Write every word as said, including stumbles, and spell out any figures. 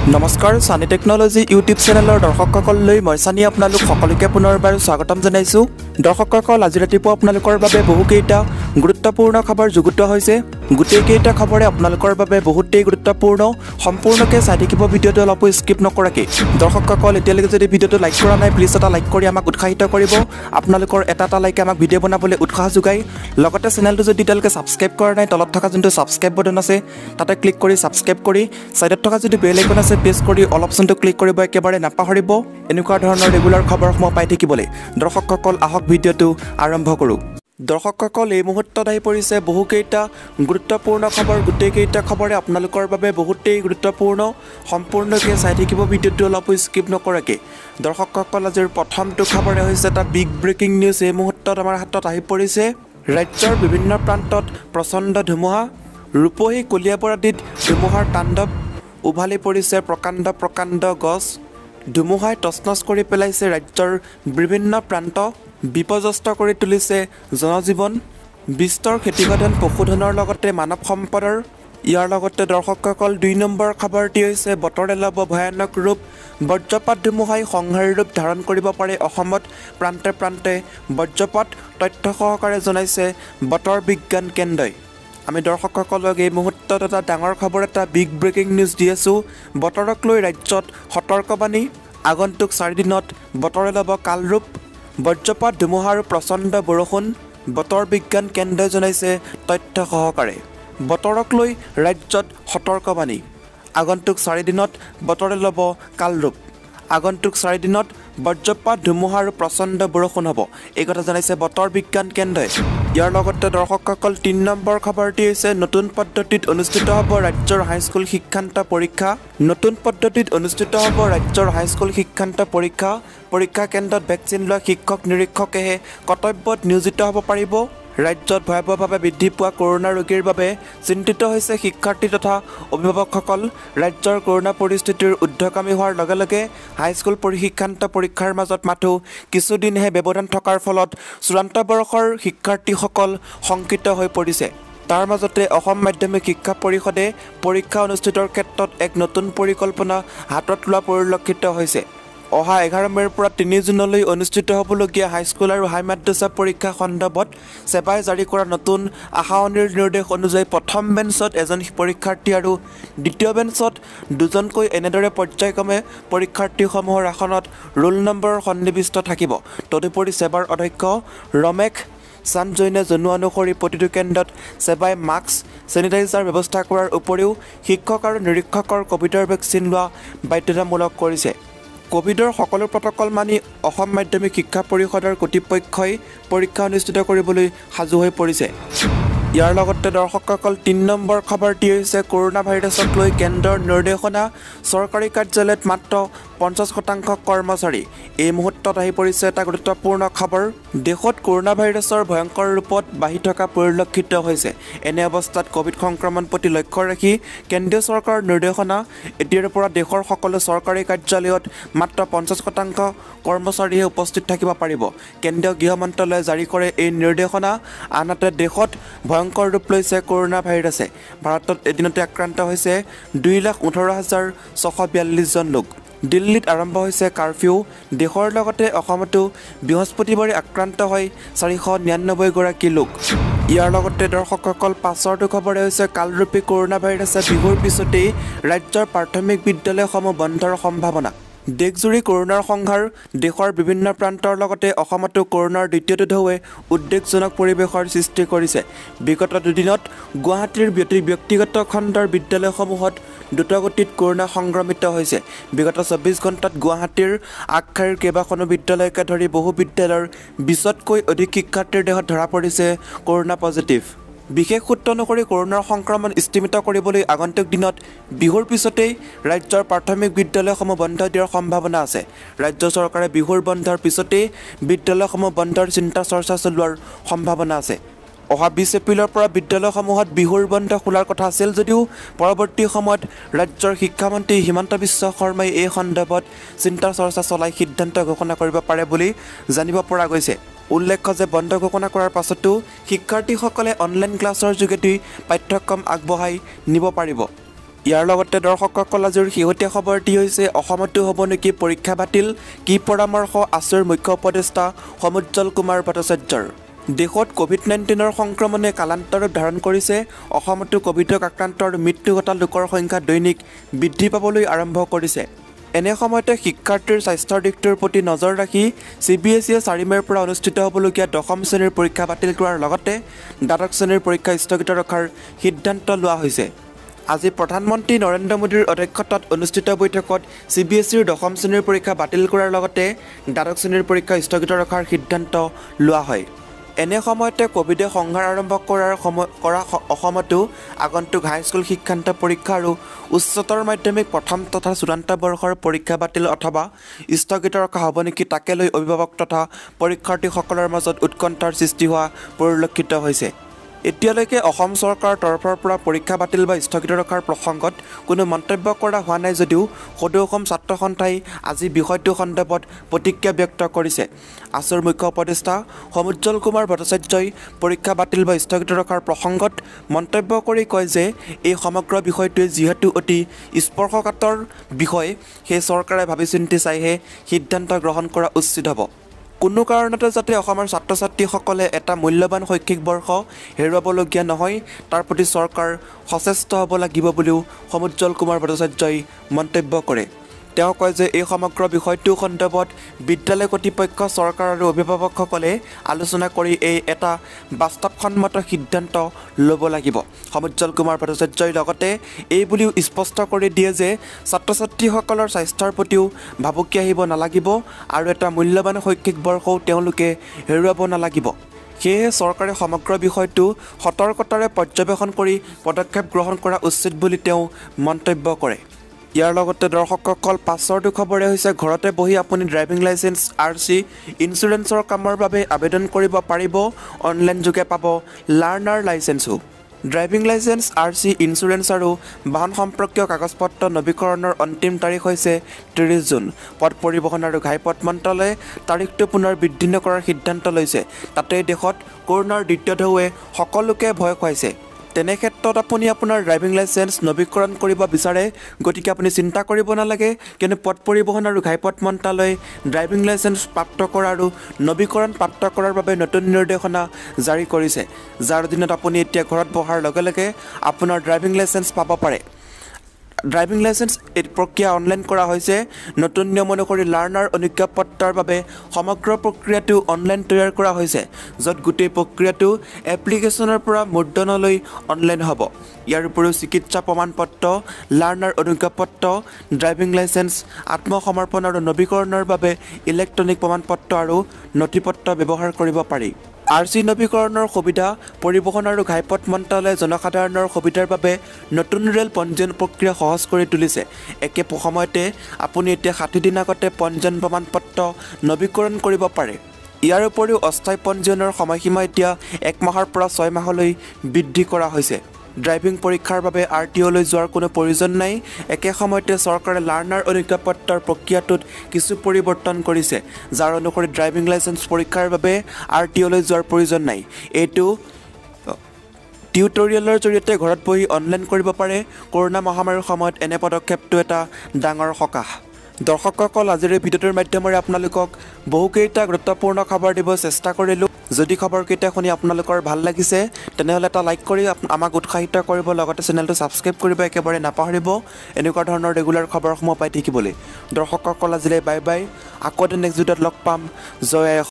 নমস্কাৰ সানি technology YouTube চেনেলৰ দৰ্শকসকললৈ মই সানি আপোনালোক সকলোকে পুনৰবাৰ স্বাগতম জনাইছো। দৰ্শকসকল আজি ৰাতিপুৱা আপোনালোকৰ বাবে বহুকেইটা গুৰুত্বপূৰ্ণ খবৰ যুগুত হৈছে। গোটেইকেইটা খবৰে আপোনালোকৰ বাবে বহুতেই গুৰুত্বপূৰ্ণ। সম্পূৰ্ণকৈ চাই থাকিব ভিডিঅ'টো অলপো স্কিপ নকৰাকৈ। দৰ্শকসকল এতিয়ালৈকে যদি ভিডিঅ'টো লাইক কৰা নাই প্লিজ এটা লাইক কৰি আমাক উৎসাহিত কৰিব। আপোনালোকৰ এটা এটা লাইকে আমাক ভিডিঅ' বনাবলৈ উৎসাহ যোগায়। লগতে চেনেলটো যদি এতিয়ালৈকে ছাবস্ক্ৰাইব কৰা নাই তলত থকা যোনটো ছাবস্ক্ৰাইব বাটন আছে তাতে ক্লিক কৰি ছাবস্ক্ৰাইব কৰি সাইডত থকা যদি বেল আইকন আছে প্ৰেছ কৰি অল অপশ্যনটো ক্লিক কৰিব একেবাৰে নাপাহৰিব। এনেকুৱা ধৰণৰ ৰেগুলাৰ খবৰসমূহ পাই থাকিবলৈ দৰ্শকসকল আহক ভিডিঅ'টো আৰম্ভ কৰোঁ। দৰ্শকসকল এই মুহূৰ্তত আহি পৰিছে বহুকেইটা গুৰুত্বপূৰ্ণ খবৰ। গোটেইকেইটা খবৰে আপোনালোকৰ বাবে বহুতেই গুৰুত্বপূৰ্ণ। সম্পূৰ্ণকৈ চাই থাকিব ভিডিঅ'টো অলপো স্কিপ নকৰাকৈ। দৰ্শকসকল আজিৰ প্ৰথমটো খবৰে হৈছে এটা বিগ ব্ৰেকিং নিউজ এই মুহূৰ্তত আমাৰ হাতত আহি পৰিছে। ৰাজ্যৰ বিভিন্ন প্ৰান্তত প্ৰচণ্ড ধুমুহা, ৰূপহী কলিয়াবৰ আদিত ধুমুহাৰ তাণ্ডৱ, উভালি পৰিছে প্ৰকাণ্ড প্ৰকাণ্ড গছ। ধুমুহাই তছনছ কৰি পেলাইছে ৰাজ্যৰ বিভিন্ন প্ৰান্ত, বিপৰ্যস্ত কৰি তুলিছে জনজীৱন, বিস্তৰ খেতিবাদন পশুধনৰ লগতে মানৱ সম্পদৰ। ইয়াৰ লগতে দৰ্শকসকল দুই নম্বৰ খবৰটি হৈছে বতৰে ল'ব ভয়ানক ৰূপ, বজ্ৰপাত ধুমুহাই সংহাৰী ৰূপ ধাৰণ কৰিব পাৰে অসমত প্ৰান্তে প্ৰান্তে বজ্ৰপাত, তথ্য সহকাৰে জনাইছে বতৰ বিজ্ঞান কেন্দ্ৰই। আমি দৰ্শকসকলক এই মুহূৰ্তত এটা ডাঙৰ খবৰ, এটা বিগ ব্ৰেকিং নিউজ দি আছোঁ। বতৰক লৈ ৰাজ্যত সতৰ্কবাণী, আগন্তুক চাৰিদিনত বতৰে ল'ব কালৰূপ, বজ্ৰপাত ধুমুহা আৰু প্ৰচণ্ড বৰষুণ, বতৰ বিজ্ঞান কেন্দ্ৰই জনাইছে তথ্য সহকাৰে। বতৰক লৈ ৰাজ্যত সতৰ্কবাণী, আগন্তুক চাৰিদিনত বতৰে ল'ব কালৰূপ, আগন্তুক চাৰিদিনত বজ্ৰপাত ধুমুহা আৰু প্ৰচণ্ড বৰষুণ হ'ব, এই কথা জনাইছে বতৰ বিজ্ঞান কেন্দ্ৰই। ইয়াৰ লগতে দৰ্শকসকল তিনি নম্বৰ খবৰটি হৈছে নতুন পদ্ধতিত অনুষ্ঠিত হ'ব ৰাজ্যৰ হাইস্কুল শিক্ষান্ত পৰীক্ষা। নতুন পদ্ধতিত অনুষ্ঠিত হ'ব ৰাজ্যৰ হাইস্কুল শিক্ষান্ত পৰীক্ষা। পৰীক্ষা কেন্দ্ৰত ভেকচিন লোৱা শিক্ষক নিৰীক্ষকেহে কৰ্তব্যত নিয়োজিত হ'ব পাৰিব। ৰাজ্যত ভয়াৱহভাৱে বৃদ্ধি পোৱা কৰোনা ৰোগীৰ বাবে চিন্তিত হৈছে শিক্ষাৰ্থী তথা অভিভাৱকসকল। ৰাজ্যৰ কৰোনা পৰিস্থিতিৰ ঊৰ্ধ্বগামী হোৱাৰ লগে লগে হাইস্কুল পৰিশিক্ষান্ত পৰীক্ষাৰ মাজত মাথো কিছুদিনহে ব্যৱধান থকাৰ ফলত চূড়ান্ত বৰ্ষৰ শিক্ষাৰ্থীসকল শংকিত হৈ পৰিছে। তাৰ মাজতে অসম মাধ্যমিক শিক্ষা পৰিষদে পৰীক্ষা অনুষ্ঠিতৰ ক্ষেত্ৰত এক নতুন পৰিকল্পনা হাতত লোৱা পৰিলক্ষিত হৈছে। অহা এঘাৰ মে'ৰ পৰা তিনি জুনলৈ অনুষ্ঠিত হ'বলগীয়া হাইস্কুল আৰু হাই মাদ্ৰাছা পৰীক্ষা সন্দৰ্ভত ছেবাই জাৰি কৰা নতুন আশাৱনীৰ নিৰ্দেশ অনুযায়ী প্ৰথম বেঞ্চত এজন পৰীক্ষাৰ্থী আৰু দ্বিতীয় বেঞ্চত দুজনকৈ এনেদৰে পৰ্যায়ক্ৰমে পৰীক্ষাৰ্থীসমূহৰ আসনত ৰোল নম্বৰৰ সন্নিৱিষ্ট থাকিব। তদুপৰি ছেবাৰ অধ্যক্ষ ৰমেশ চান্দজৈনে জনোৱা অনুসৰি প্ৰতিটো কেন্দ্ৰত ছেবাই মাস্ক, ছেনিটাইজাৰ ব্যৱস্থা কৰাৰ উপৰিও শিক্ষক আৰু নিৰীক্ষকৰ ক'ভিডৰ ভেকচিন লোৱা বাধ্যতামূলক কৰিছে। ক'ভিডৰ সকলো প্ৰট'কল মানি অসম মাধ্যমিক শিক্ষা পৰিষদৰ কৰ্তৃপক্ষই পৰীক্ষা অনুষ্ঠিত কৰিবলৈ সাজু হৈ পৰিছে। ইয়াৰ লগতে দৰ্শকসকল তিনি নম্বৰ খবৰটি হৈছে কৰোনা ভাইৰাছক লৈ কেন্দ্ৰৰ নিৰ্দেশনা, চৰকাৰী কাৰ্যালয়ত মাত্ৰ পঞ্চাছ শতাংশ কৰ্মচাৰী। এই মুহূৰ্তত আহি পৰিছে এটা গুৰুত্বপূৰ্ণ খবৰ। দেশত কৰোনা ভাইৰাছৰ ভয়ংকৰ ৰূপত বাঢ়ি থকা পৰিলক্ষিত হৈছে। এনে অৱস্থাত ক'ভিড সংক্ৰমণ প্ৰতি লক্ষ্য ৰাখি কেন্দ্ৰীয় চৰকাৰৰ নিৰ্দেশনা, এতিয়াৰ পৰা দেশৰ সকলো চৰকাৰী কাৰ্যালয়ত মাত্ৰ পঞ্চাছ শতাংশ কৰ্মচাৰীহে উপস্থিত থাকিব পাৰিব। কেন্দ্ৰীয় গৃহ মন্ত্ৰালয়ে জাৰি কৰে এই নিৰ্দেশনা। আনহাতে দেশত ভয়ংকৰ ৰূপ লৈছে কৰোনা ভাইৰাছে। ভাৰতত এদিনতে আক্ৰান্ত হৈছে দুই লাখ ওঠৰ হাজাৰ ছশ বিয়াল্লিছজন লোক। দিল্লীত আৰম্ভ হৈছে কাৰফিউ। দেশৰ লগতে অসমতো বৃহস্পতিবাৰে আক্ৰান্ত হয় চাৰিশ নিৰান্নব্বৈগৰাকী লোক। ইয়াৰ লগতে দৰ্শকসকল পাছৰটো খবৰে হৈছে কালৰূপী কৰোনা ভাইৰাছে বিহুৰ পিছতেই ৰাজ্যৰ প্ৰাথমিক বিদ্যালয়সমূহ বন্ধৰ সম্ভাৱনা। দেশজুৰি কৰোনাৰ সংহাৰ, দেশৰ বিভিন্ন প্ৰান্তৰ লগতে অসমতো কৰোনাৰ দ্বিতীয়টো ঢৌৱে উদ্বেগজনক পৰিৱেশৰ সৃষ্টি কৰিছে। বিগত দুদিনত গুৱাহাটীৰ ব্যক্তিগত খণ্ডৰ বিদ্যালয়সমূহত দ্ৰুতগতিত কৰোনা সংক্ৰমিত হৈছে। বিগত চৌব্বিছ ঘণ্টাত গুৱাহাটীৰ আগশাৰীৰ কেইবাখনো বিদ্যালয়কে ধৰি বহু বিদ্যালয়ৰ বিছতকৈ অধিক শিক্ষাৰ্থীৰ দেহত ধৰা পৰিছে কৰোনা পজিটিভ। বিশেষ সূত্ৰ অনুসৰি কৰোনাৰ সংক্ৰমণ স্তিমিত কৰিবলৈ আগন্তুক দিনত বিহুৰ পিছতেই ৰাজ্যৰ প্ৰাথমিক বিদ্যালয়সমূহ বন্ধ দিয়াৰ সম্ভাৱনা আছে। ৰাজ্য চৰকাৰে বিহুৰ বন্ধৰ পিছতেই বিদ্যালয়সমূহ বন্ধৰ চিন্তা চৰ্চা চলোৱাৰ সম্ভাৱনা আছে। অহা বিছ এপ্ৰিলৰ পৰা বিদ্যালয়সমূহত বিহুৰ বন্ধ খোলাৰ কথা আছিল যদিও পৰৱৰ্তী সময়ত ৰাজ্যৰ শিক্ষামন্ত্ৰী হিমন্ত বিশ্ব শৰ্মাই এই সন্দৰ্ভত চিন্তা চৰ্চা চলাই সিদ্ধান্ত ঘোষণা কৰিব পাৰে বুলি জানিব পৰা গৈছে। উল্লেখ্য যে বন্ধ ঘোষণা কৰাৰ পাছতো শিক্ষাৰ্থীসকলে অনলাইন ক্লাছৰ যোগেদি পাঠ্যক্ৰম আগবঢ়াই নিব পাৰিব। ইয়াৰ লগতে দৰ্শকসকল আজিৰ শেহতীয়া খবৰটি হৈছে অসমতো হ'ব নেকি পৰীক্ষা বাতিল, কি পৰামৰ্শ আছুৰ মুখ্য উপদেষ্টা সমুজ্জ্বল কুমাৰ ভট্টাচাৰ্যৰ। দেশত কোভিড নাইণ্টিনৰ সংক্ৰমণে কালান্তৰ ৰূপ ধাৰণ কৰিছে। অসমতো কোভিডক আক্ৰান্ত আৰু মৃত্যু ঘটা লোকৰ সংখ্যা দৈনিক বৃদ্ধি পাবলৈ আৰম্ভ কৰিছে। এনে সময়তে শিক্ষাৰ্থীৰ স্বাস্থ্যৰ দিশটোৰ প্ৰতি নজৰ ৰাখি চি বি এছ ইয়ে চাৰি মে'ৰ পৰা অনুষ্ঠিত হ'বলগীয়া দশম শ্ৰেণীৰ পৰীক্ষা বাতিল কৰাৰ লগতে দ্বাদশ শ্ৰেণীৰ পৰীক্ষা স্থগিত ৰখাৰ সিদ্ধান্ত লোৱা হৈছে। আজি প্ৰধানমন্ত্ৰী নৰেন্দ্ৰ মোদীৰ অধ্যক্ষতাত অনুষ্ঠিত বৈঠকত চি বি এছ ইৰ দশম শ্ৰেণীৰ পৰীক্ষা বাতিল কৰাৰ লগতে দ্বাদশ শ্ৰেণীৰ পৰীক্ষা স্থগিত ৰখাৰ সিদ্ধান্ত লোৱা হয়। এনে সময়তে কোভিডে সংহাৰ আৰম্ভ কৰাৰ সময় কৰা অসমতো আগন্তুক হাইস্কুল শিক্ষান্ত পৰীক্ষা আৰু উচ্চতৰ মাধ্যমিক প্ৰথম তথা চূড়ান্ত বৰ্ষৰ পৰীক্ষা বাতিল অথবা স্থগিত ৰখা হ'ব নেকি তাকে লৈ অভিভাৱক তথা পৰীক্ষাৰ্থীসকলৰ মাজত উৎকণ্ঠাৰ সৃষ্টি হোৱা পৰিলক্ষিত হৈছে। এতিয়ালৈকে অসম চৰকাৰৰ তৰফৰ পৰা পৰীক্ষা বাতিল বা স্থগিত ৰখাৰ প্ৰসংগত কোনো মন্তব্য কৰা হোৱা নাই যদিও সদৌ অসম ছাত্ৰ সন্থাই আজি বিষয়টো সন্দৰ্ভত প্ৰতিক্ৰিয়া ব্যক্ত কৰিছে। আছুৰ মুখ্য উপদেষ্টা সমুজ্জ্বল কুমাৰ ভট্টাচাৰ্যই পৰীক্ষা বাতিল বা স্থগিত ৰখাৰ প্ৰসংগত মন্তব্য কৰি কয় যে এই সমগ্ৰ বিষয়টোৱে যিহেতু অতি স্পৰ্শকাতৰ বিষয়, সেই চৰকাৰে ভাবি চিন্তি চাইহে সিদ্ধান্ত গ্ৰহণ কৰা উচিত হ'ব। কোনো কাৰণতে যাতে অসমৰ ছাত্ৰ ছাত্ৰীসকলে এটা মূল্যৱান শৈক্ষিক বৰ্ষ হেৰুৱাবলগীয়া নহয় তাৰ প্ৰতি চৰকাৰ সচেষ্ট হ'ব লাগিব বুলিও সমুজ্জ্বল কুমাৰ ভট্টাচাৰ্যই মন্তব্য কৰে। তেওঁ কয় যে এই সমগ্ৰ বিষয়টো সন্দৰ্ভত বিদ্যালয় কৰ্তৃপক্ষ, চৰকাৰ আৰু অভিভাৱকসকলে আলোচনা কৰি এই এটা বাস্তৱসন্মত সিদ্ধান্ত ল'ব লাগিব। সমুজ্জ্বল কুমাৰ ভট্টাচাৰ্যই লগতে এই বুলিও স্পষ্ট কৰি দিয়ে যে ছাত্ৰ ছাত্ৰীসকলৰ স্বাস্থ্যৰ প্ৰতিও ভাবুকি আহিব নালাগিব আৰু এটা মূল্যৱান শৈক্ষিক বৰ্ষও তেওঁলোকে হেৰুৱাব নালাগিব। সেয়েহে চৰকাৰে সমগ্ৰ বিষয়টো সতৰ্কতাৰে পৰ্যবেক্ষণ কৰি পদক্ষেপ গ্ৰহণ কৰা উচিত বুলি তেওঁ মন্তব্য কৰে। ইয়াৰ লগতে দৰ্শকসকল পাছৰটো খবৰে হৈছে ঘৰতে বহি আপুনি ড্ৰাইভিং লাইচেন্স, আৰ চি, ইঞ্চুৰেঞ্চৰ কামৰ বাবে আবেদন কৰিব পাৰিব। অনলাইন যোগে পাব লাৰ্ণাৰ লাইচেন্সো। Driving licence, R C, insurance আৰু বাহন সম্পৰ্কীয় কাগজ পত্ৰ নৱীকৰণৰ অন্তিম তাৰিখ হৈছে ত্ৰিছ জুন। পথ পৰিবহণ আৰু ঘাইপথ মন্ত্ৰালয়ে তাৰিখটো পুনৰ বৃদ্ধি নকৰাৰ সিদ্ধান্ত লৈছে। তাতে দেশত কৰোনাৰ দ্বিতীয় ঢৌৱে সকলোকে ভয় খুৱাইছে। তেনে ক্ষেত্ৰত আপুনি আপোনাৰ ড্ৰাইভিং লাইচেন্স নৱীকৰণ কৰিব বিচাৰে, গতিকে আপুনি চিন্তা কৰিব নালাগে, কিয়নো পথ পৰিবহণ আৰু ঘাইপথ মন্ত্ৰালয়ে ড্ৰাইভিং লাইচেন্স প্ৰাপ্ত কৰা আৰু নৱীকৰণ প্ৰাপ্ত কৰাৰ বাবে নতুন নিৰ্দেশনা জাৰি কৰিছে, যাৰ অধীনত আপুনি এতিয়া ঘৰত বহাৰ লগে লগে আপোনাৰ ড্ৰাইভিং লাইচেন্স পাব পাৰে। ড্ৰাইভিং লাইচেন্স এই প্ৰক্ৰিয়া অনলাইন কৰা হৈছে। নতুন নিয়ম অনুসৰি লাৰ্ণাৰ অনুজ্ঞাপত্ৰৰ বাবে সমগ্ৰ প্ৰক্ৰিয়াটো অনলাইন তৈয়াৰ কৰা হৈছে, য'ত গোটেই প্ৰক্ৰিয়াটো এপ্লিকেশ্যনৰ পৰা মুদ্ৰণলৈ অনলাইন হ'ব। ইয়াৰ উপৰিও চিকিৎসা প্ৰমাণপত্ৰ, লাৰ্ণাৰ অনুজ্ঞাপত্ৰ, ড্ৰাইভিং লাইচেন্স, আত্মসমৰ্পণ আৰু নৱীকৰণৰ বাবে ইলেক্ট্ৰনিক প্ৰমাণপত্ৰ আৰু নথিপত্ৰ ব্যৱহাৰ কৰিব পাৰি। আৰ চি নৱীকৰণৰ সুবিধা পৰিবহণ আৰু ঘাইপথ মন্ত্ৰালয়ে জনসাধাৰণৰ সুবিধাৰ বাবে নতুন ৰেল পঞ্জীয়ন প্ৰক্ৰিয়া সহজ কৰি তুলিছে। একে সময়তে আপুনি এতিয়া ষাঠি দিন আগতে পঞ্জীয়ন প্ৰমাণপত্ৰ নৱীকৰণ কৰিব পাৰে। ইয়াৰ উপৰিও অস্থায়ী পঞ্জীয়নৰ সময়সীমা এতিয়া এক মাহৰ পৰা ছয় মাহলৈ বৃদ্ধি কৰা হৈছে। ড্ৰাইভিং পৰীক্ষাৰ বাবে আৰ টি অ'লৈ যোৱাৰ কোনো প্ৰয়োজন নাই। একে সময়তে চৰকাৰে লাৰ্ণাৰ অনুজ্ঞাপত্ৰৰ প্ৰক্ৰিয়াটোত কিছু পৰিৱৰ্তন কৰিছে, যাৰ অনুসৰি ড্ৰাইভিং লাইচেন্স পৰীক্ষাৰ বাবে আৰ টি অ'লৈ যোৱাৰ প্ৰয়োজন নাই। এইটো টিউটৰিয়েলৰ জৰিয়তে ঘৰত বহি অনলাইন কৰিব পাৰে। কৰোনা মহামাৰীৰ সময়ত এনে পদক্ষেপটো এটা ডাঙৰ সকাহ। দৰ্শকসকল, আজিৰ এই ভিডিঅ'টোৰ মাধ্যমেৰে আপোনালোকক বহুকেইটা গুৰুত্বপূৰ্ণ খবৰ দিব চেষ্টা কৰিলোঁ। যদি খবৰকেইটা শুনি আপোনালোকৰ ভাল লাগিছে তেনেহ'লে এটা লাইক কৰি আমাক উৎসাহিত কৰিব, লগতে চেনেলটো ছাবস্ক্ৰাইব কৰিব একেবাৰে নাপাহৰিব এনেকুৱা ধৰণৰ ৰেগুলাৰ খবৰসমূহ পাই থাকিবলৈ। দৰ্শকসকল, আজিলৈ বাই বাই। আকৌ এদিন নেক্সট ভিডিঅ'ত লগ পাম। জয়